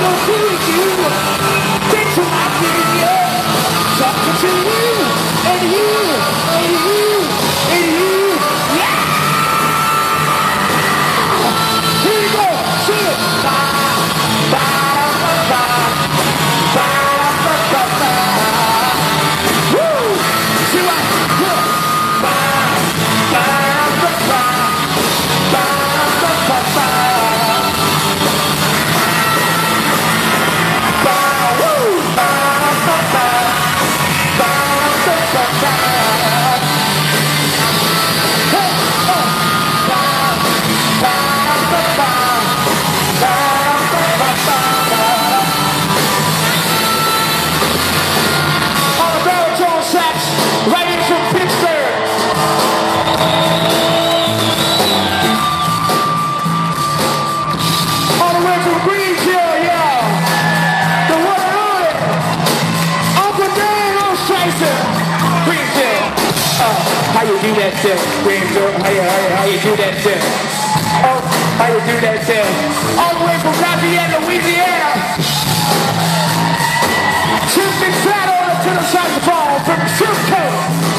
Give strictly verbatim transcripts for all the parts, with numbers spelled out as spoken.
gonna do with you? Things will not be you. Talking to you, and you, and you, and you. Yeah! Here you go, sing it. Ba, ba, ba, ba, ba, ba, ba, ba. Woo! See what? Yeah. Ba, ba, ba, ba, ba, ba, ba, ba. Ba, woo! Ba, ba, ba, ba, ba, ba, ba. Hey, oh. Ba, ba, ba, ba, ba, ba, ba, ba. On the baritone sax, right in from Pittsburgh. All the way from Greenville, yeah. The one and only Uncle Dan Ostracer, Greenville. Uh, how you do that shit, Greenville? How you, how you, how you do that shit? Oh, how you do that shit? All the way from Lafayette, Louisiana. Chief McFadden on to the saxophone from Pittsburgh.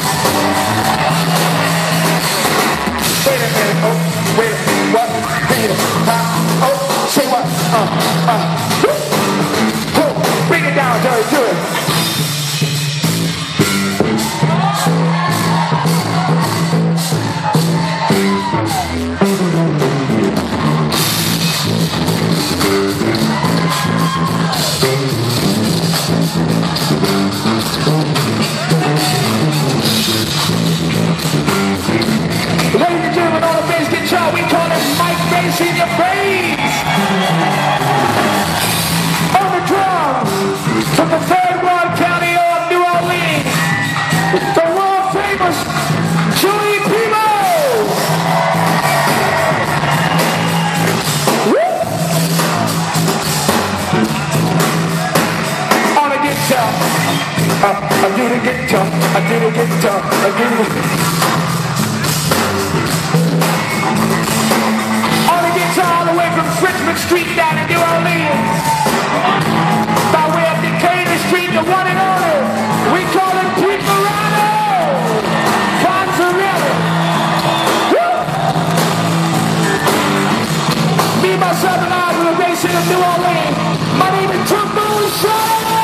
Wait a minute, oh, wait a minute, what? Wait a minute, huh? Oh, say what? Uh, uh, woo, woo, bring it down, Jerry, do it. Ladies and gentlemen, on the bass guitar, we call it Mike Bass in your brains. On the drums, from the third Ward County of New Orleans, the world famous Joey Primo. Woo! On the guitar, uh, I do the guitar, I do the guitar, I do the guitar. All the way from Richmond Street down in New Orleans, by way of Decatur Street, the one and only, we call it Pete Morano, Fonzarelli. Woo! Me, myself, and I were racing in New Orleans. My name is Trombone, shorty.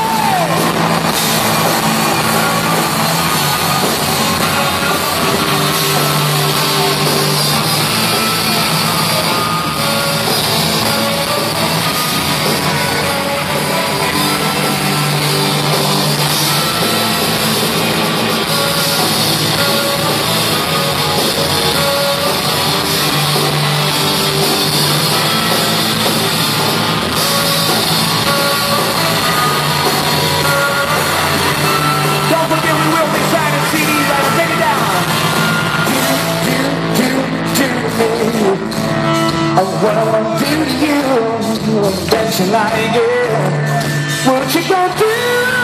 What I want to do to you, that you like it. What you gonna do?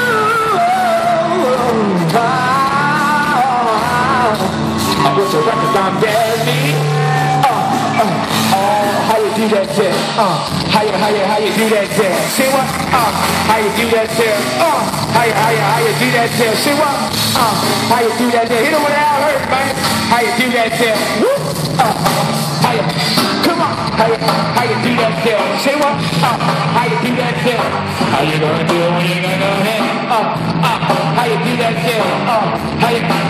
Oh, I wish you recognize me. Uh, uh, oh, how you do that shit? Uh, how you, how you, how you do that shit? See what? Uh, how you do that shit? Uh, how you, how you, how you do that shit? See what? Uh, how you do that shit? Hit it with all hurt, man. How you do that shit? Woo! Uh, how you? Come on, how you, how you do that shit? Say what? Uh, how you do that shit? How you gonna do it when you gonna go ahead? Uh, uh, how you do that shit? Uh, how you,